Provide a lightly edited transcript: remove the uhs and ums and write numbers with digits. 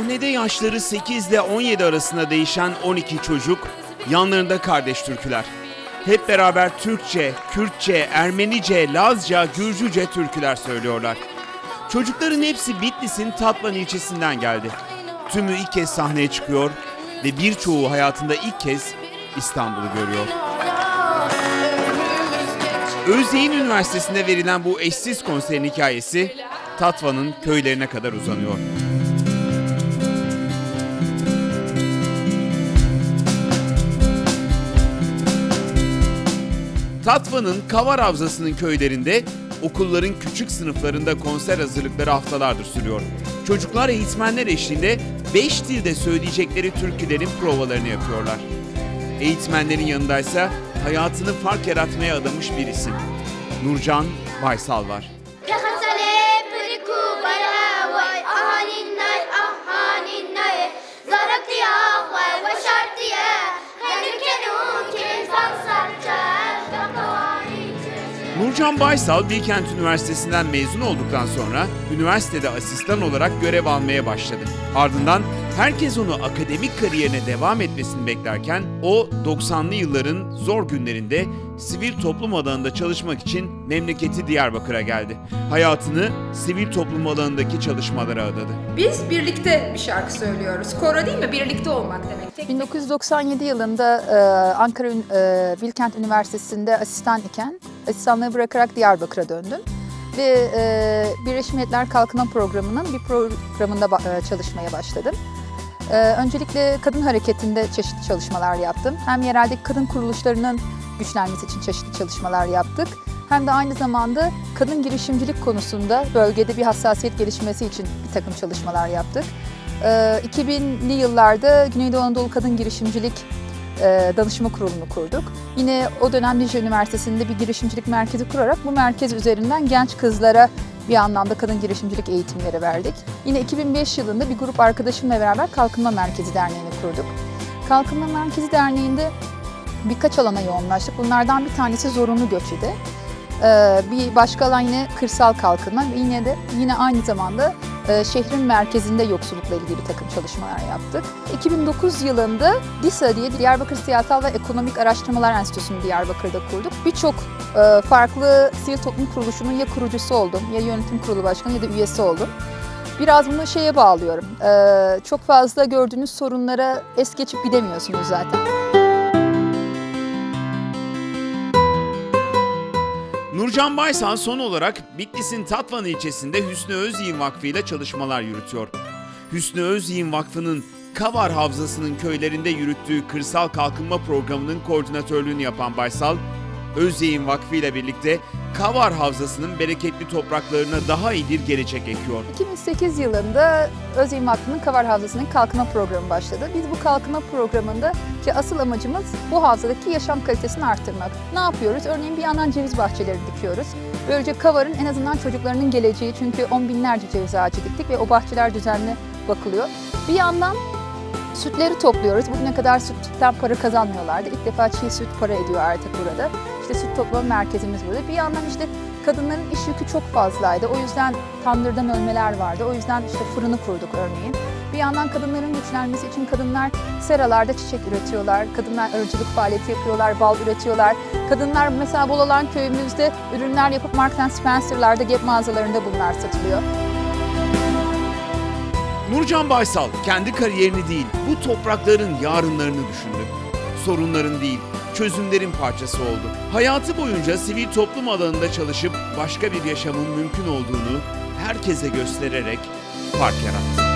Sahnede yaşları 8 ile 17 arasında değişen 12 çocuk, yanlarında kardeş türküler. Hep beraber Türkçe, Kürtçe, Ermenice, Lazca, Gürcüce türküler söylüyorlar. Çocukların hepsi Bitlis'in Tatvan ilçesinden geldi. Tümü ilk kez sahneye çıkıyor ve birçoğu hayatında ilk kez İstanbul'u görüyor. Özyeğin Üniversitesi'nde verilen bu eşsiz konserin hikayesi Tatvan'ın köylerine kadar uzanıyor. Tatvan'ın Kavar Havzası'nın köylerinde okulların küçük sınıflarında konser hazırlıkları haftalardır sürüyor. Çocuklar eğitmenler eşliğinde 5 dilde söyleyecekleri türkülerin provalarını yapıyorlar. Eğitmenlerin yanındaysa hayatını fark yaratmaya adamış bir isim. Nurcan Baysal var. Nurcan Baysal, Bilkent Üniversitesi'nden mezun olduktan sonra üniversitede asistan olarak görev almaya başladı. Ardından herkes onu akademik kariyerine devam etmesini beklerken o 90'lı yılların zor günlerinde sivil toplum alanında çalışmak için memleketi Diyarbakır'a geldi. Hayatını sivil toplum alanındaki çalışmalara adadı. Biz birlikte bir şarkı söylüyoruz. Koro değil mi? Birlikte olmak demek. 1997 yılında Ankara Bilkent Üniversitesi'nde asistan iken asistanlığı bırakarak Diyarbakır'a döndüm. Ve Birleşmiş Milletler Kalkınma Programı'nın bir programında çalışmaya başladım. Öncelikle kadın hareketinde çeşitli çalışmalar yaptım. Hem yereldeki kadın kuruluşlarının güçlenmesi için çeşitli çalışmalar yaptık. Hem de aynı zamanda kadın girişimcilik konusunda bölgede bir hassasiyet gelişmesi için bir takım çalışmalar yaptık. 2000'li yıllarda Güneydoğu Anadolu Kadın Girişimcilik Danışma Kurulu'nu kurduk. Yine o dönem Dicle Üniversitesi'nde bir girişimcilik merkezi kurarak bu merkez üzerinden genç kızlara bir anlamda kadın girişimcilik eğitimleri verdik. Yine 2005 yılında bir grup arkadaşımla beraber Kalkınma Merkezi Derneği'ni kurduk. Kalkınma Merkezi Derneği'nde birkaç alana yoğunlaştık. Bunlardan bir tanesi zorunlu göç idi. Bir başka alan yine kırsal kalkınma ve yine aynı zamanda şehrin merkezinde yoksullukla ilgili bir takım çalışmalar yaptık. 2009 yılında DİSA diye Diyarbakır Siyasal ve Ekonomik Araştırmalar Enstitüsü'nü Diyarbakır'da kurduk. Birçok farklı sivil toplum kuruluşunun ya kurucusu oldum, ya yönetim kurulu başkanı ya da üyesi oldum. Biraz bunu şeye bağlıyorum. Çok fazla gördüğünüz sorunlara es geçip gidemiyorsunuz zaten. Nurcan Baysal son olarak Bitlis'in Tatvan ilçesinde Hüsnü Özyiğin Vakfı ile çalışmalar yürütüyor. Hüsnü Özyiğin Vakfı'nın Kavar Havzası'nın köylerinde yürüttüğü kırsal kalkınma programının koordinatörlüğünü yapan Baysal, Özyiğin Vakfı ile birlikte Kavar Havzası'nın bereketli topraklarına daha iyi bir gelecek ekiyor. 2008 yılında Özyeğin Vakfı'nın Kavar Havzası'nın kalkınma programı başladı. Biz bu kalkınma programında ki asıl amacımız bu havzadaki yaşam kalitesini arttırmak. Ne yapıyoruz? Örneğin bir yandan ceviz bahçeleri dikiyoruz. Böylece Kavar'ın en azından çocuklarının geleceği, çünkü 10 binlerce ceviz ağacı diktik ve o bahçeler düzenli bakılıyor. Bir yandan sütleri topluyoruz. Bugüne kadar sütten para kazanmıyorlardı. İlk defa çiğ süt para ediyor artık burada. İşte süt toplama merkezimiz burada. Bir yandan işte kadınların iş yükü çok fazlaydı. O yüzden tandırdan ölmeler vardı. O yüzden işte fırını kurduk örneğin. Bir yandan kadınların güçlenmesi için kadınlar seralarda çiçek üretiyorlar. Kadınlar arıcılık faaliyeti yapıyorlar, bal üretiyorlar. Kadınlar mesela Bolalan köyümüzde ürünler yapıp Marks & Spencer'larda, Gap mağazalarında bunlar satılıyor. Nurcan Baysal kendi kariyerini değil, bu toprakların yarınlarını düşündü. Sorunların değil, çözümlerin parçası oldu. Hayatı boyunca sivil toplum alanında çalışıp başka bir yaşamın mümkün olduğunu herkese göstererek fark yarattı.